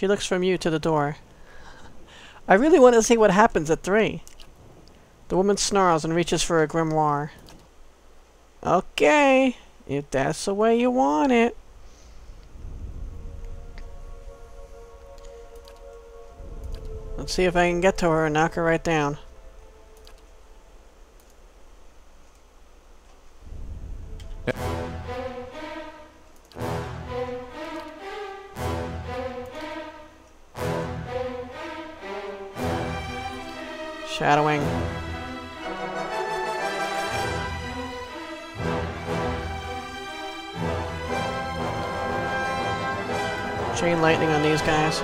She looks from you to the door. I really want to see what happens at 3. The woman snarls and reaches for a grimoire. Okay, if that's the way you want it. Let's see if I can get to her and knock her right down. Shadowing. Chain lightning on these guys.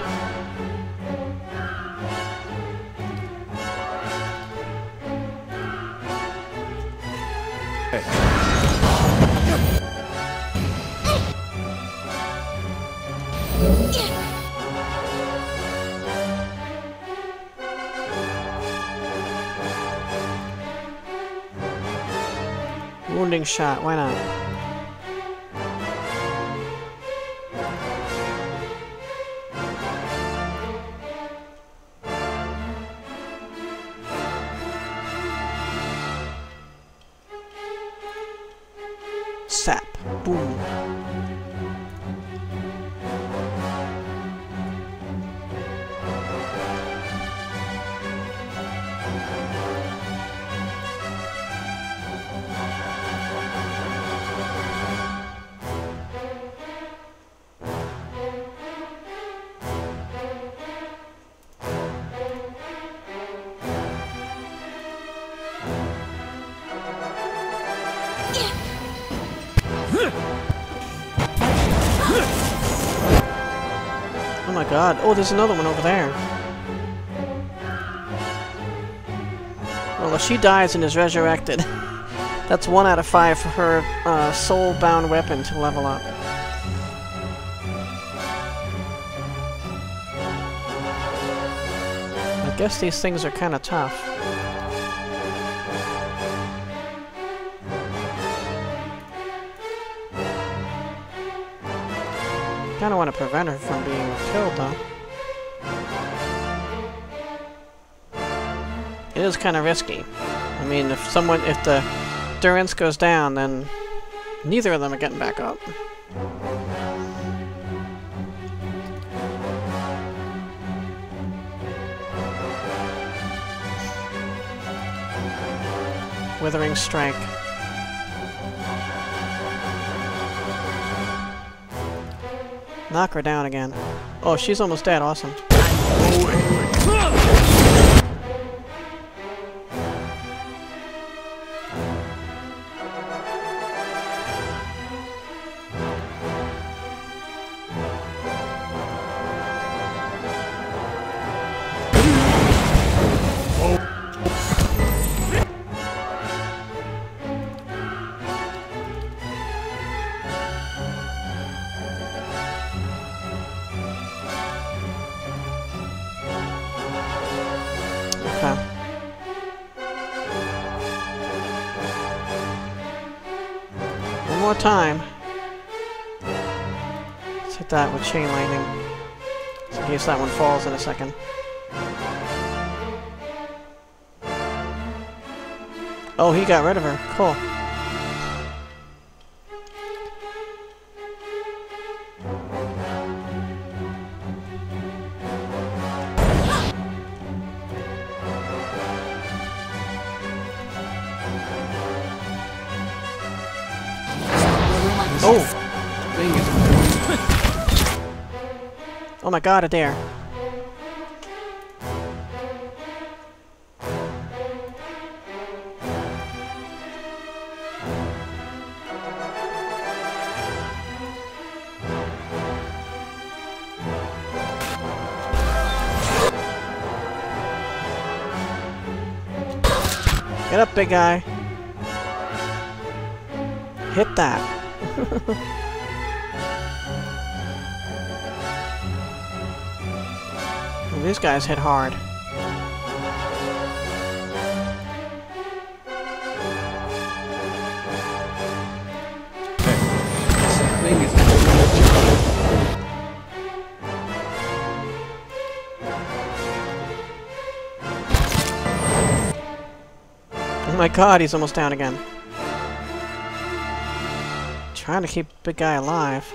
Wounding shot, why not? Sap. Boom. Oh my god. Oh, there's another one over there. Well, if she dies and is resurrected, that's 1 out of 5 for her soul-bound weapon to level up. I guess these things are kind of tough. Kinda want to prevent her from being killed, though. It is kind of risky. I mean, if the Durance goes down, then neither of them are getting back up. Withering Strike. Knock her down again. Oh, she's almost dead. Awesome. One more time. Let's hit that with chain lightning. Just in case that one falls in a second. Oh, he got rid of her. Cool. Oh! Oh my god, a dare. Get up, big guy. Hit that. Well, these guys hit hard. my god, he's almost down again. Trying to keep big guy alive.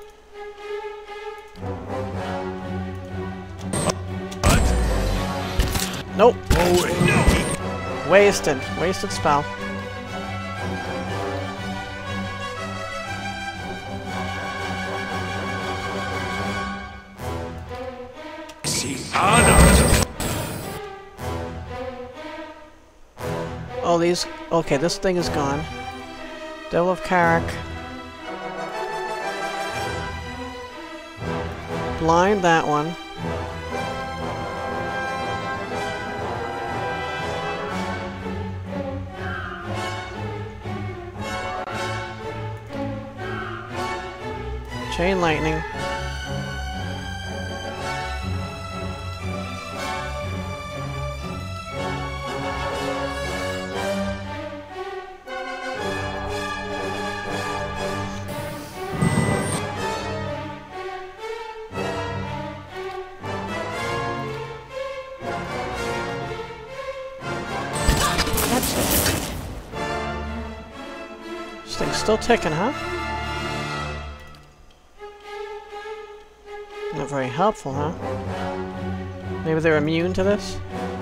Nope. Wasted. Wasted spell. Oh, these... Okay, this thing is gone. Devil of Carrick. Blind that one. Chain lightning. This thing's still ticking, huh? Not very helpful, huh? Maybe they're immune to this?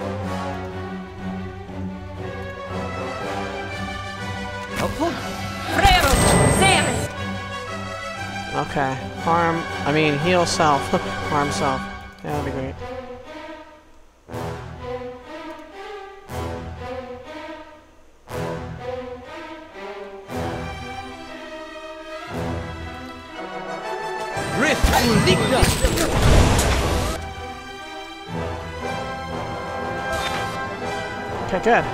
Okay. Heal self. Harm self. Yeah, that'd be great. Okay, good.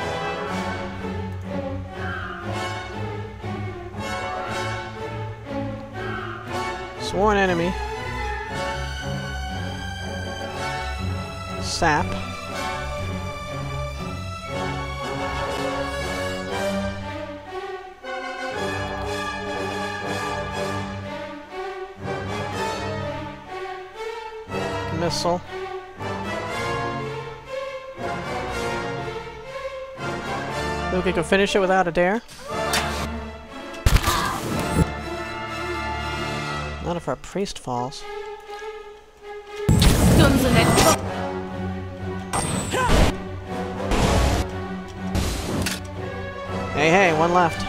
Sworn enemy. Sap. Missile. Think we can finish it without a dare? Not if our priest falls. Hey, hey, one left.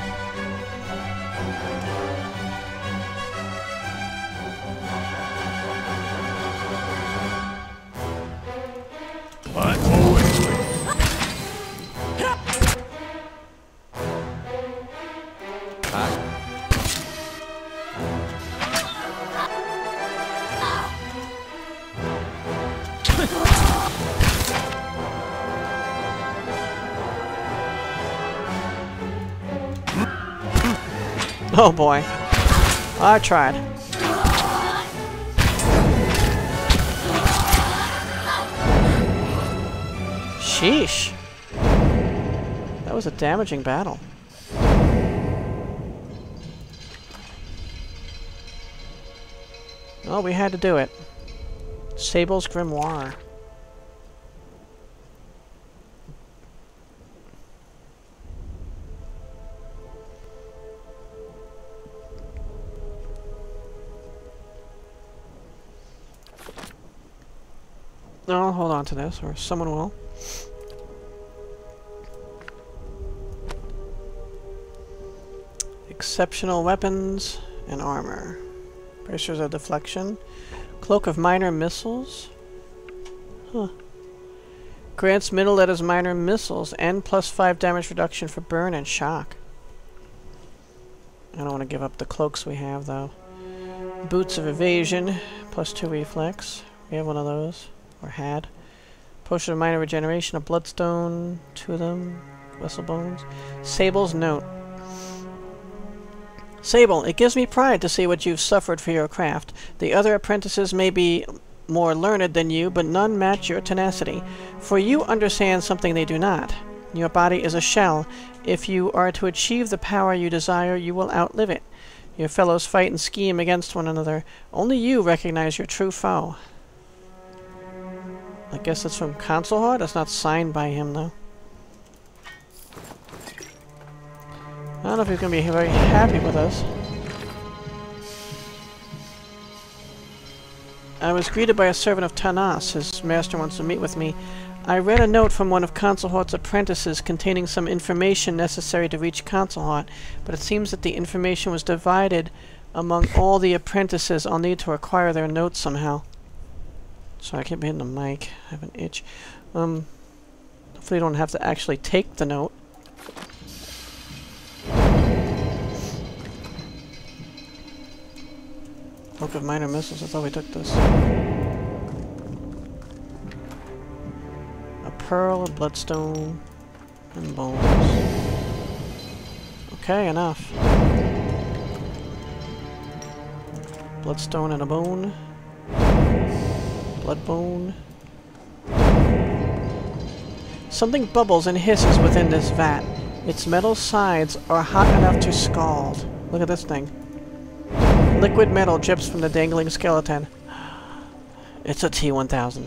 Oh boy. I tried. Sheesh. That was a damaging battle. Oh, we had to do it. Sable's Grimoire. No, I'll hold on to this, or someone will. Exceptional weapons and armor. Bracers of deflection. Cloak of minor missiles. Huh. Grants middle letters minor missiles and +5 damage reduction for burn and shock. I don't want to give up the cloaks we have, though. Boots of evasion. +2 reflex. We have one of those. Or had. Potion of minor regeneration, a bloodstone, 2 of them, vessel bones. Sable's note. Sable, it gives me pride to see what you've suffered for your craft. The other apprentices may be more learned than you, but none match your tenacity. For you understand something they do not. Your body is a shell. If you are to achieve the power you desire, you will outlive it. Your fellows fight and scheme against one another. Only you recognize your true foe. I guess it's from Concelhaut? That's not signed by him, though. don't know if he's going to be very happy with us. I was greeted by a servant of Tanas. His master wants to meet with me. I read a note from one of Concelhaut's apprentices containing some information necessary to reach Concelhaut, but it seems that the information was divided among all the apprentices. I'll need to acquire their notes somehow. Sorry, I keep hitting the mic. I have an itch. Hopefully I don't have to actually take the note. Book of Minor Missiles. I thought we took this. A pearl, a bloodstone, and bones. Okay, enough. Bloodstone and a bone. Blood bone. Something bubbles and hisses within this vat. Its metal sides are hot enough to scald. Look at this thing. Liquid metal drips from the dangling skeleton. It's a T-1000.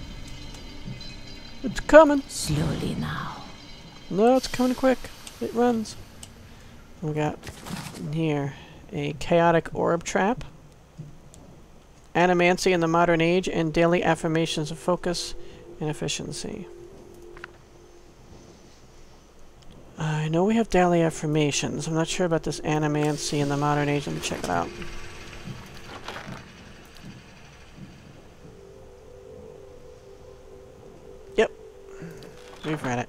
It's coming. Slowly now. No, it's coming quick. It runs. We got here a chaotic orb trap. Animancy in the modern age and daily affirmations of focus and efficiency. I know we have daily affirmations. I'm not sure about this animancy in the modern age. Let me check it out. Yep. We've read it.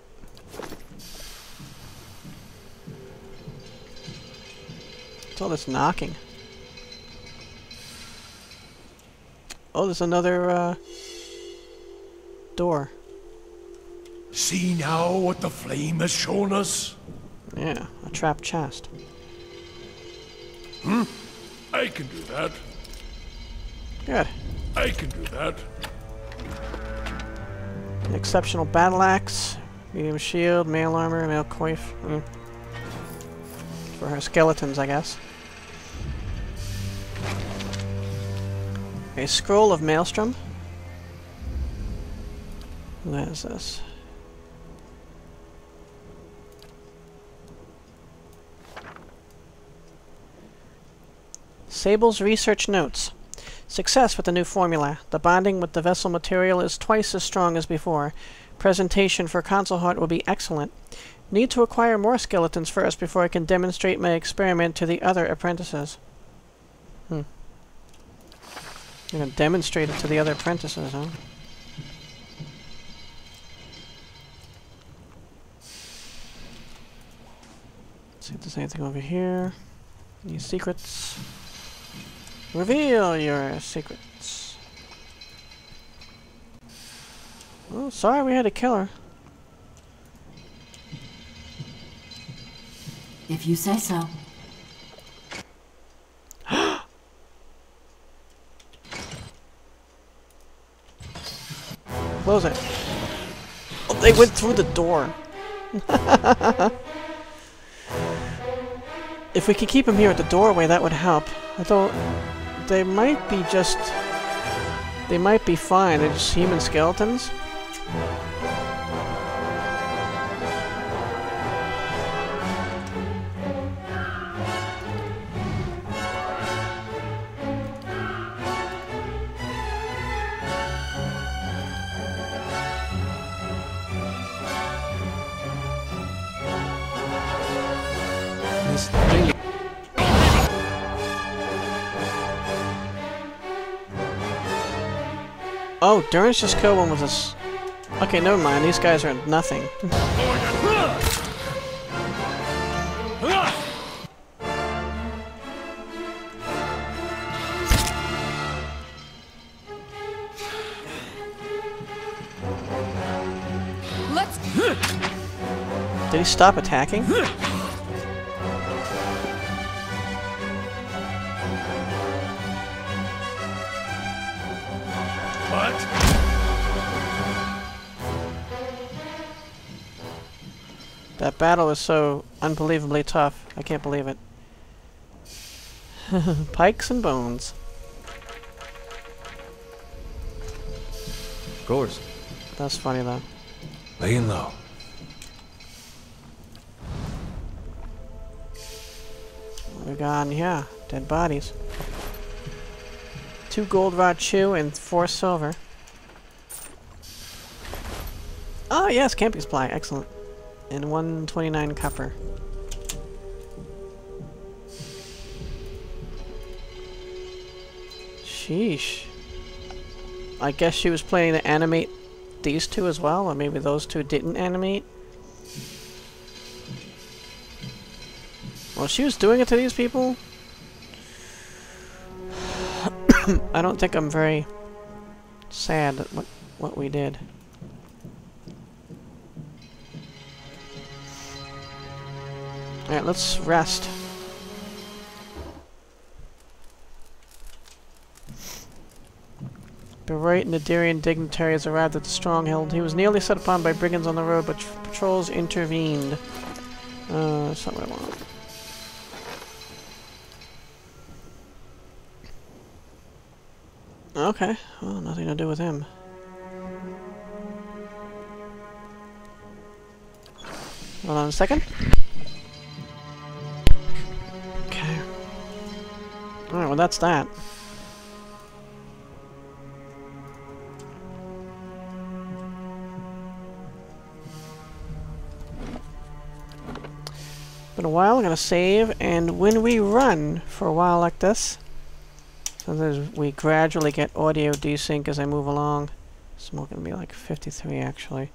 What's all this knocking? Oh, there's another, door. See now what the flame has shown us? Yeah, a trapped chest. I can do that. Good. I can do that. An exceptional battle axe, medium shield, mail armor, mail coif. For her skeletons, I guess. A scroll of maelstrom. What is this? Sable's research notes. Success with the new formula. The bonding with the vessel material is twice as strong as before. Presentation for Concelhaut will be excellent. Need to acquire more skeletons first before I can demonstrate my experiment to the other apprentices. I'm gonna demonstrate it to the other apprentices, huh? Let's see if there's anything over here. Any secrets? Reveal your secrets. Oh, sorry we had to kill her. If you say so. Close it. Oh, they went through the door. If we could keep him here at the doorway, that would help. I thought they might be just... They might be fine. They're just human skeletons. Oh, Durance just killed one with this. Okay, never mind. These guys are nothing. Did he stop attacking? That battle is so unbelievably tough. I can't believe it. Pikes and bones. Of course. That's funny though. Laying low. we got? Yeah, dead bodies. 2 gold rod chew and 4 silver. Oh yes, camping supply, excellent. And 129 copper. Sheesh. I guess she was planning to animate these two as well, or maybe those two didn't animate. Well, she was doing it to these people. I don't think I'm very sad at what we did. Alright, let's rest. Beroit and the Darien dignitaries arrived at the stronghold. He was nearly set upon by brigands on the road, but patrols intervened. That's not what I want. Okay, well, nothing to do with him. Hold on a second. Okay. Alright, well that's that. Been a while, I'm gonna save, and when we run for a while like this, sometimes we gradually get audio desync as I move along. It's more gonna be like 53 actually.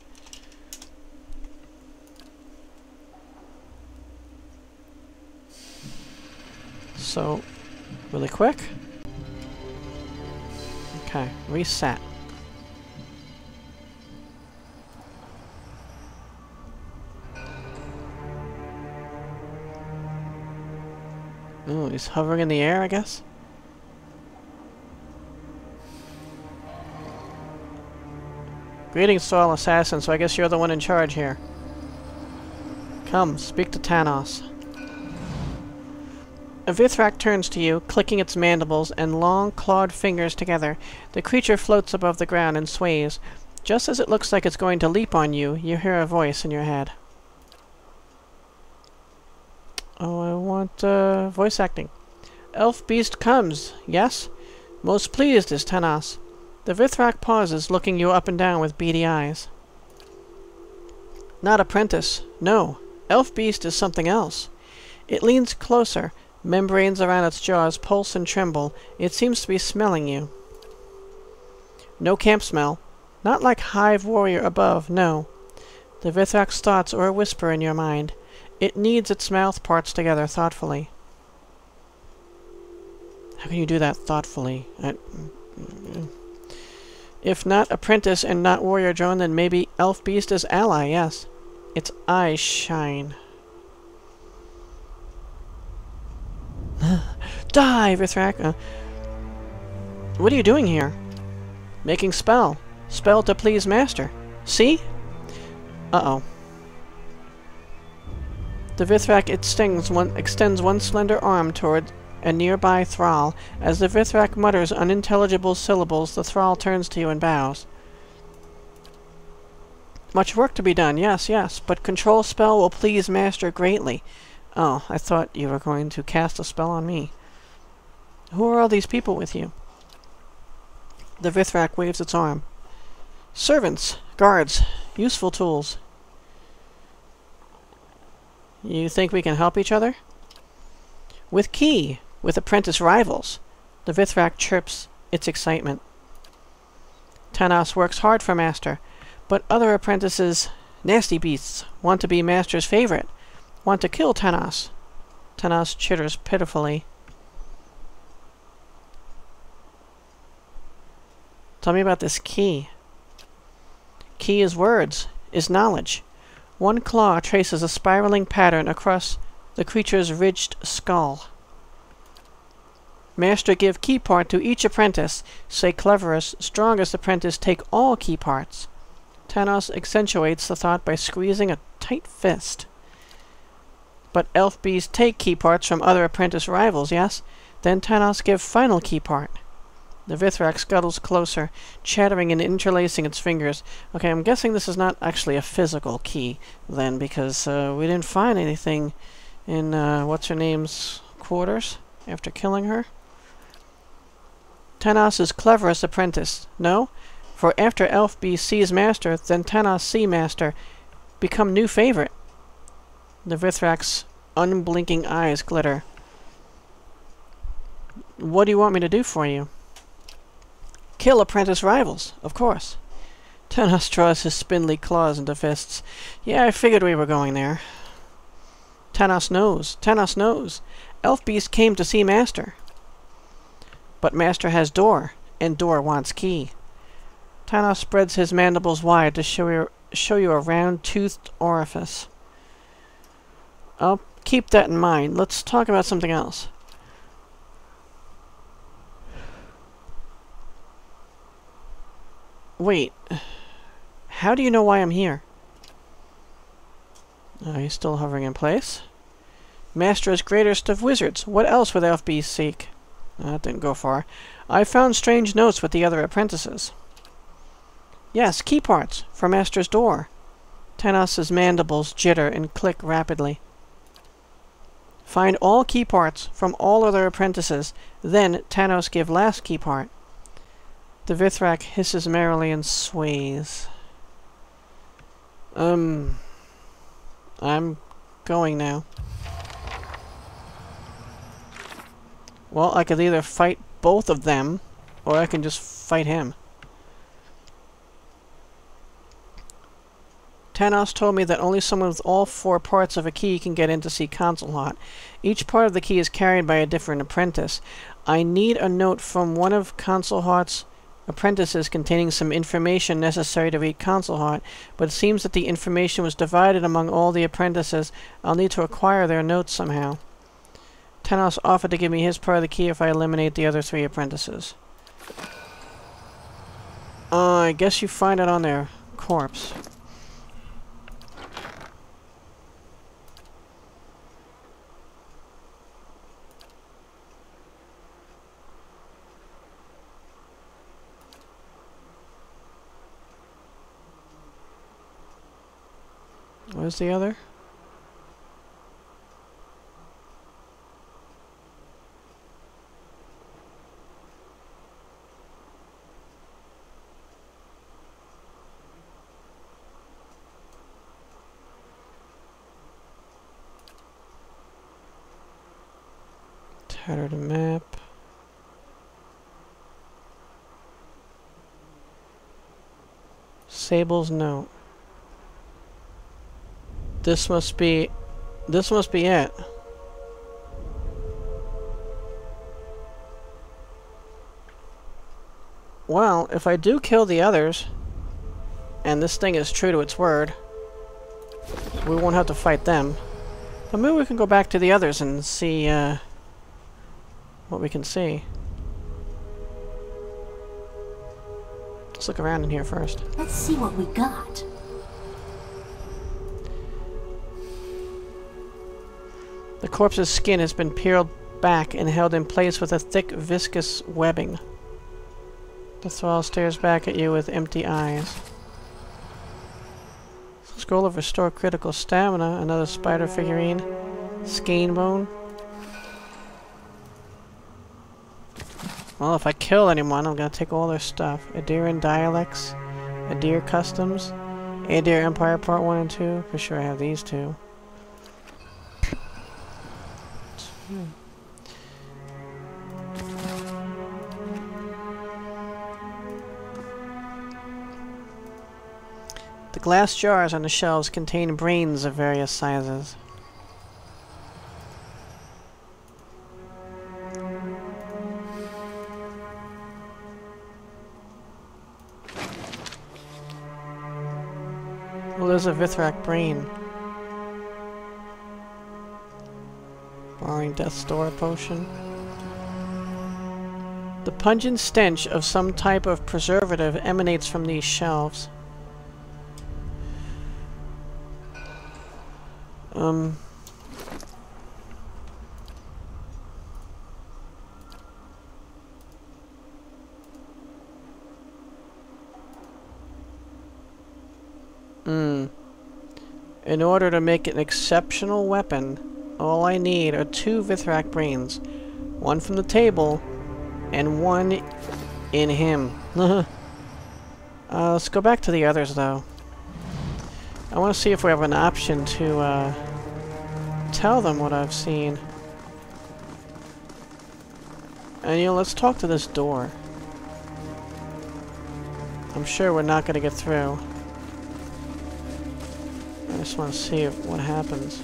So, really quick. Okay, reset. Ooh, he's hovering in the air, I guess? Greetings to all assassins, so I guess you're the one in charge here. Come, speak to Tanos. A Vithrak turns to you, clicking its mandibles and long, clawed fingers together. The creature floats above the ground and sways. Just as it looks like it's going to leap on you, you hear a voice in your head. Oh, I want, voice acting. Elf beast comes, yes? Most pleased is Tanos. The Vithrak pauses, looking you up and down with beady eyes. Not Apprentice, no. Elf beast is something else. It leans closer. Membranes around its jaws pulse and tremble. It seems to be smelling you. No camp smell. Not like hive warrior above, no. The Vithrak's thoughts are a whisper in your mind. It kneads its mouth parts together thoughtfully. How can you do that thoughtfully? If not Apprentice and not Warrior Drone, then maybe Elf Beast is ally, yes. Its eyes shine. Die, Vithrak! What are you doing here? Making spell. Spell to please master. See? Uh-oh. The Vithrak extends one slender arm toward a nearby thrall. As the Vithrak mutters unintelligible syllables, the thrall turns to you and bows. Much work to be done, yes, yes, but control spell will please master greatly. Oh, I thought you were going to cast a spell on me. Who are all these people with you? The Vithrak waves its arm. Servants, guards, useful tools. You think we can help each other? With key, with apprentice rivals. The Vithrak chirps its excitement. Tanos works hard for master, but other apprentices, nasty beasts, want to be master's favorite, want to kill Tanos. Tanos chitters pitifully. Tell me about this key. Key is words, is knowledge. One claw traces a spiraling pattern across the creature's ridged skull. Master give key part to each apprentice. Say cleverest, strongest apprentice take all key parts. Tanos accentuates the thought by squeezing a tight fist. But elf bees take key parts from other apprentice rivals, yes? Then Tanos give final key part. The Vithrak scuttles closer, chattering and interlacing its fingers. Okay, I'm guessing this is not actually a physical key, then, because we didn't find anything in what's-her-name's quarters after killing her. Tanos' cleverest apprentice. No? For after Elf be C's master, then Tanos C master. Become new favorite. The Vithrak's unblinking eyes glitter. What do you want me to do for you? Kill apprentice rivals, of course. Tanos draws his spindly claws into fists. Yeah, I figured we were going there. Tanos knows. Tanos knows. Elf Beast came to see Master. But Master has door, and door wants key. Tanos spreads his mandibles wide to show you a round-toothed orifice. I'll keep that in mind. Let's talk about something else. Wait. How do you know why I'm here? He's still hovering in place. Master is greatest of wizards. What else would Elf Beast seek? That didn't go far. I found strange notes with the other apprentices. Yes, key parts for Master's door. Tanos' mandibles jitter and click rapidly. Find all key parts from all other apprentices. Then Tanos give last key part. The Vithrak hisses merrily and sways. I'm going now. Well, I could either fight both of them, or I can just fight him. Tanos told me that only someone with all 4 parts of a key can get in to see Concelhaut. Each part of the key is carried by a different apprentice. I need a note from one of Concelhaut's apprentices containing some information necessary to read Concelhaut, but it seems that the information was divided among all the apprentices. I'll need to acquire their notes somehow. Tanos offered to give me his part of the key if I eliminate the other 3 apprentices. I guess you find it on their corpse. Where's the other? Tattered map. Sable's note. This must be it. Well, if I do kill the others, and this thing is true to its word, we won't have to fight them. But maybe we can go back to the others and see what we can see. Let's look around in here first. Let's see what we got. The corpse's skin has been peeled back and held in place with a thick, viscous webbing. The thrall stares back at you with empty eyes. Scroll of restore critical stamina. Another spider figurine. Skein bone. Well, if I kill anyone, I'm gonna take all their stuff. Adirian dialects. Adir customs. Adir Empire Part 1 and 2. For sure I have these 2. The glass jars on the shelves contain brains of various sizes. Well, there's a Vithrak brain. Borrowing Death's Door potion. The pungent stench of some type of preservative emanates from these shelves. In order to make an exceptional weapon, all I need are 2 Vithrak brains. 1 from the table, and 1 in him. Let's go back to the others, though. I want to see if we have an option to tell them what I've seen. And, you know, let's talk to this door. I'm sure we're not going to get through. I just want to see what happens.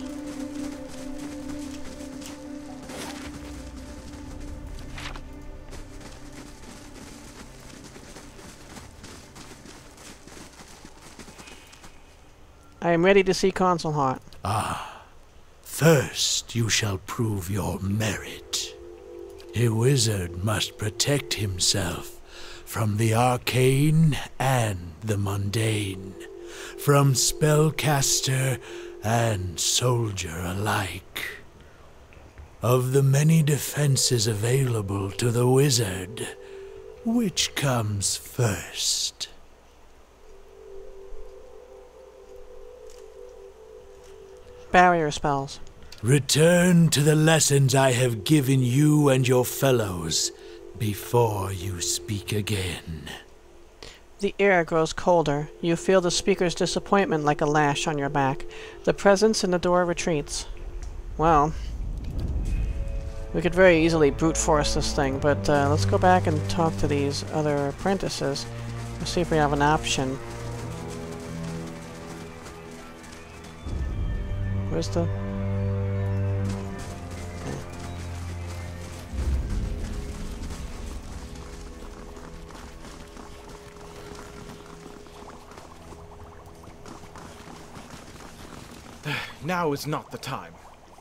I am ready to see Concelhaut. Ah, first you shall prove your merit. A wizard must protect himself from the arcane and the mundane, from spellcaster and soldier alike. Of the many defenses available to the wizard, which comes first? Barrier spells. Return to the lessons I have given you and your fellows before you speak again. The air grows colder. You feel the speaker's disappointment like a lash on your back. The presence in the door retreats. Well, we could very easily brute force this thing, but let's go back and talk to these other apprentices. Let's see if we have an option. Where's the... Now is not the time.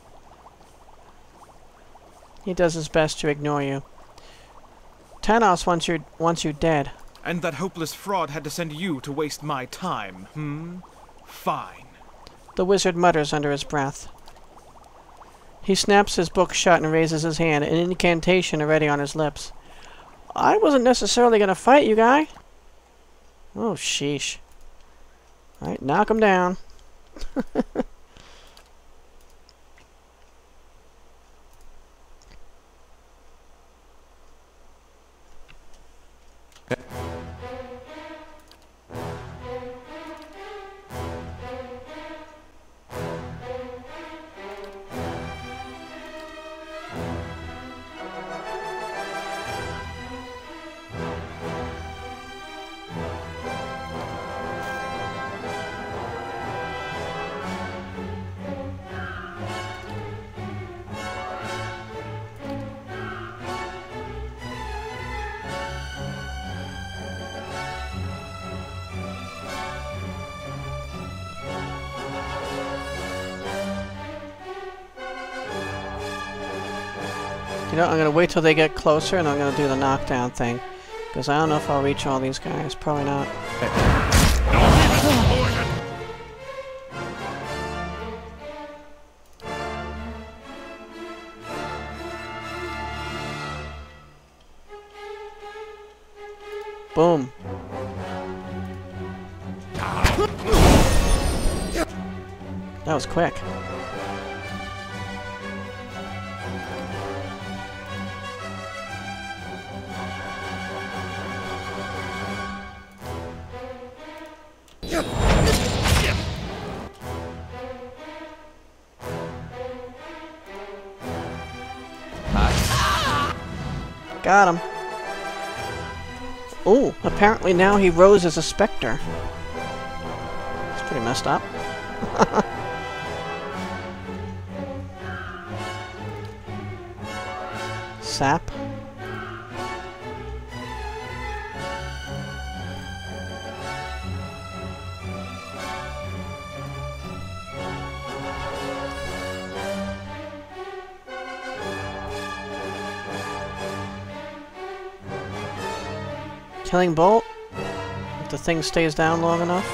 He does his best to ignore you. Tanos wants you dead. And that hopeless fraud had to send you to waste my time, Fine. The wizard mutters under his breath. He snaps his book shut and raises his hand, an incantation already on his lips. I wasn't necessarily going to fight you, guy. Oh, sheesh. Alright, knock him down. You know, I'm going to wait till they get closer and I'm going to do the knockdown thing. Because I don't know if I'll reach all these guys. Probably not. Boom. That was quick. Got him. Ooh, apparently now he rose as a specter. It's pretty messed up. Sap. Killing bolt, if the thing stays down long enough.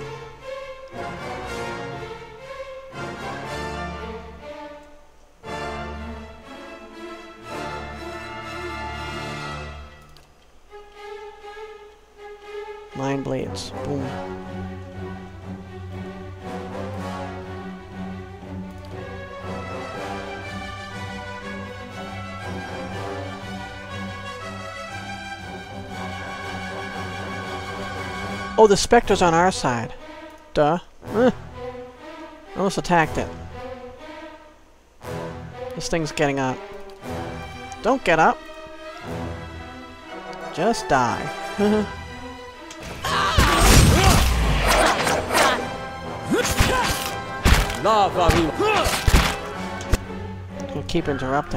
Mind blades. Boom. Oh, the specter's on our side. Duh. Almost attacked it. This thing's getting up. Don't get up. Just die. You keep interrupting.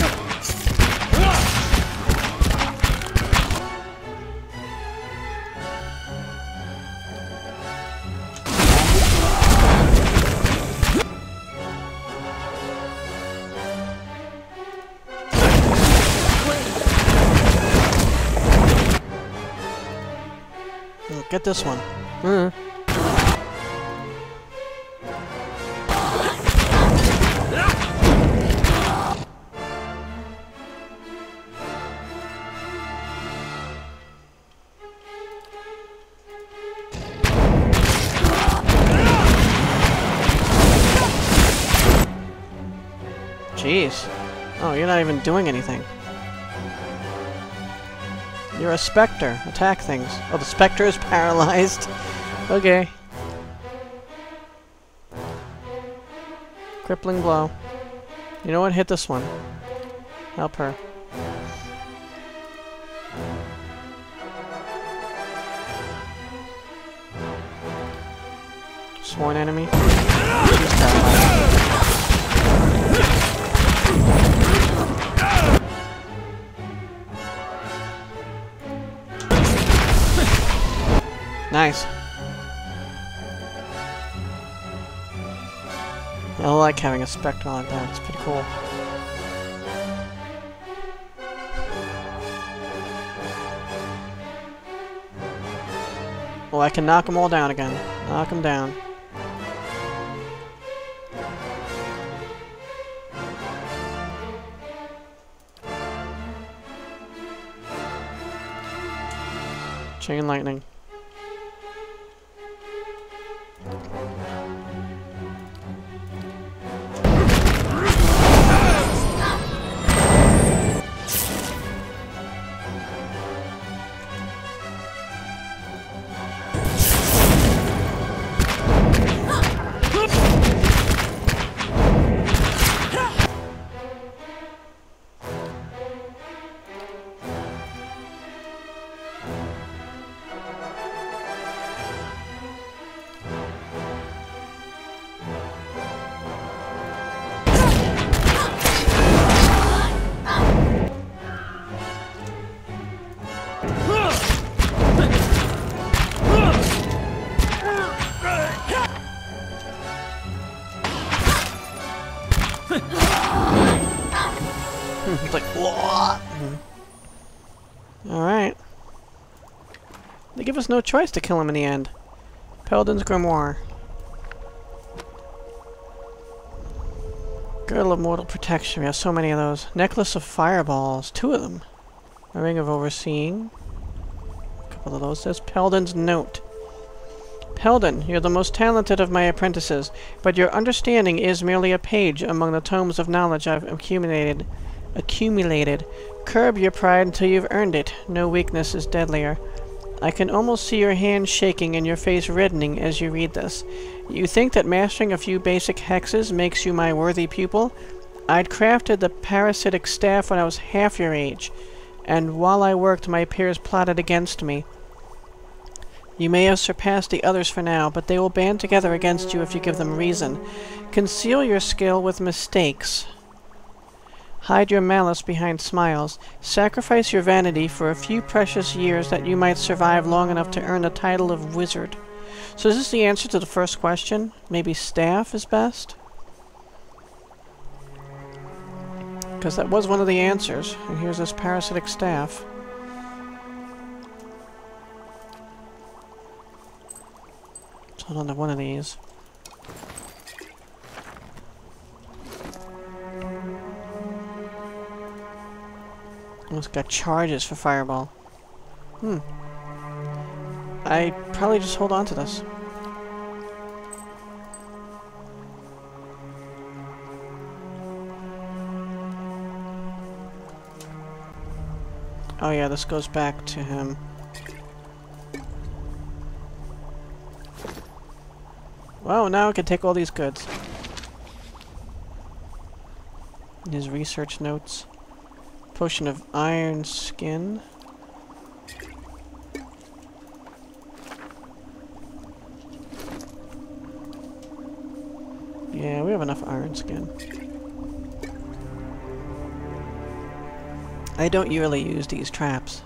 Get this one. Jeez. Oh, you're not even doing anything. You're a specter. Attack things. Oh, the specter is paralyzed. Okay. Crippling blow. You know what? Hit this one. Help her. Sworn enemy. She's paralyzed. Nice. I like having a spectre like that. It's pretty cool. Well, I can knock them all down again. Knock them down. Chain lightning. It's like, what? Alright. They give us no choice to kill him in the end. Paladin's Grimoire. Girdle of Mortal Protection. We have so many of those. Necklace of Fireballs. 2 of them. A Ring of Overseeing. A couple of those. There's Paladin's Note. Paladin, you're the most talented of my apprentices, but your understanding is merely a page among the tomes of knowledge I've accumulated. Curb your pride until you've earned it. No weakness is deadlier. I can almost see your hands shaking and your face reddening as you read this. You think that mastering a few basic hexes makes you my worthy pupil? I'd crafted the parasitic staff when I was half your age, and while I worked, my peers plotted against me. You may have surpassed the others for now, but they will band together against you if you give them reason. Conceal your skill with mistakes. Hide your malice behind smiles. Sacrifice your vanity for a few precious years that you might survive long enough to earn the title of wizard. So is this the answer to the first question? Maybe staff is best? Because that was one of the answers. And here's this parasitic staff. Let's hold on to one of these. Almost got charges for Fireball. I probably just hold on to this. Oh yeah, this goes back to him. Well, now I can take all these goods. His research notes. Potion of iron skin. Yeah, we have enough iron skin. I don't usually use these traps.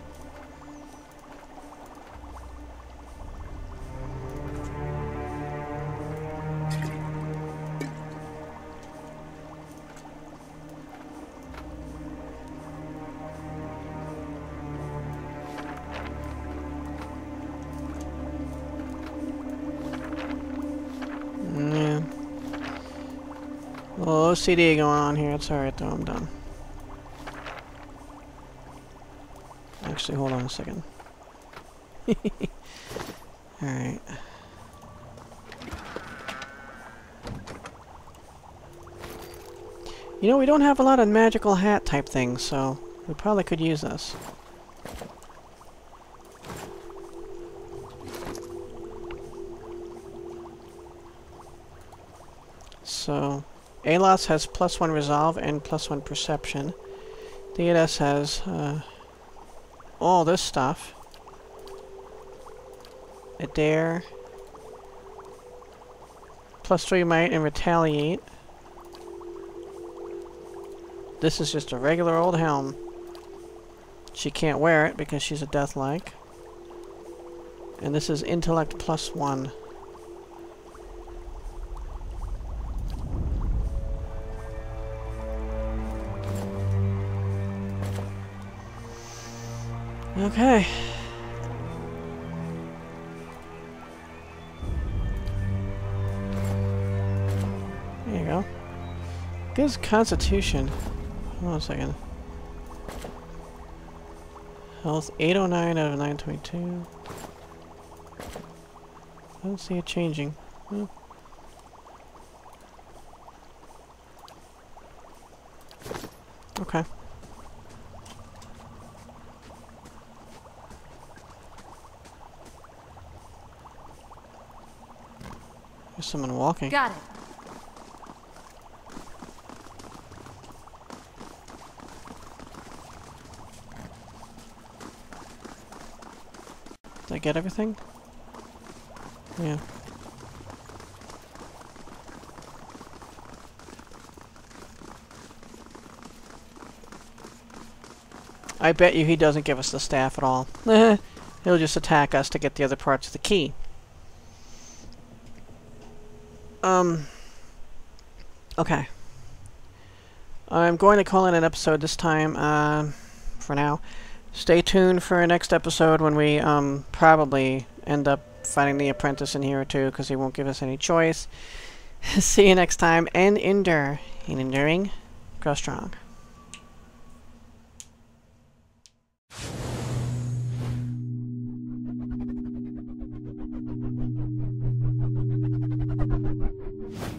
Yeah. A little OCD going on here. It's alright though, I'm done. Actually, hold on a second. Alright. You know, we don't have a lot of magical hat type things, so we probably could use this. So, Alos has +1 resolve and +1 perception. Theodas has all this stuff. Adair. +3 might and retaliate. This is just a regular old helm. She can't wear it because she's a deathlike. And this is intellect +1. Okay. There you go. Gives Constitution. Hold on a second. Health 809 out of 922. I don't see it changing. Well. Okay. There's someone walking. Got it. Did I get everything? Yeah. I bet you he doesn't give us the staff at all. He'll just attack us to get the other parts of the key. Okay. I'm going to call it an episode this time, for now. Stay tuned for our next episode when we, probably end up fighting the Apprentice in here too, because he won't give us any choice. See you next time, and endure. In enduring, grow strong.